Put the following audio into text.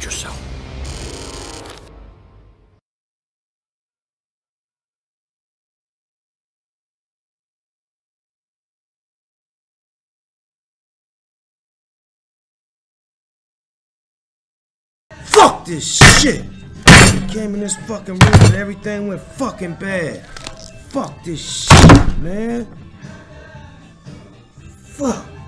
protect yourself. Fuck this shit! I came in this fucking room and everything went fucking bad. Fuck this shit, man. Fuck.